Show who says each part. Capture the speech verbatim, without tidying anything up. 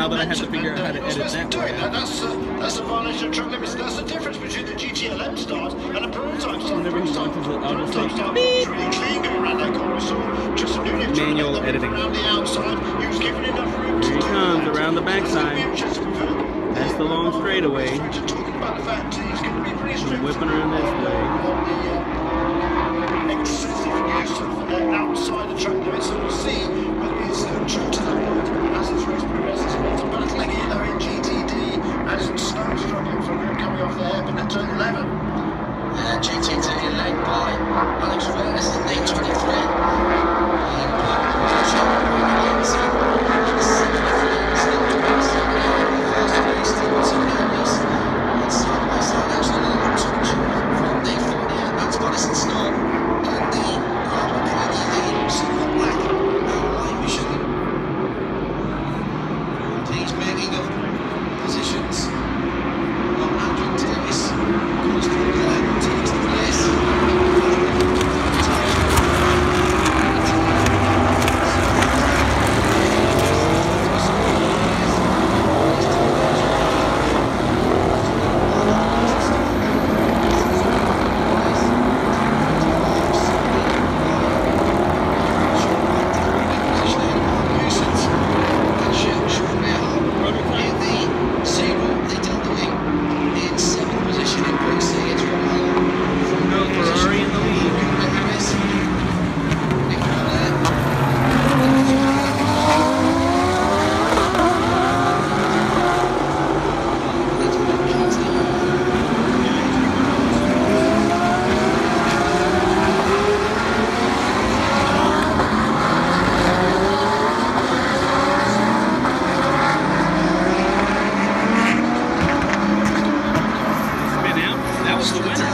Speaker 1: now that I have to figure out how to edit that part out.
Speaker 2: That's uh, that's a violation of track limits. That's the difference between the G T L M start and a prototype start.
Speaker 1: Whenever he launches it, I'll just say
Speaker 2: beep. Really clean going around that corner. So just
Speaker 1: manual editing.
Speaker 2: Around the outside, he was given enough room.
Speaker 1: Here he comes around the backside. That's the long straightaway. I'm whipping around this way.
Speaker 2: Outside the track limits, so we'll see whether he's uh, true to that point as his race progresses. It's battling here though in G T D as Snow struggling for room coming off the hairpin at turn eleven.
Speaker 3: Uh, G T D led by Alex Reyes in lead twenty-three.
Speaker 1: That was the winner.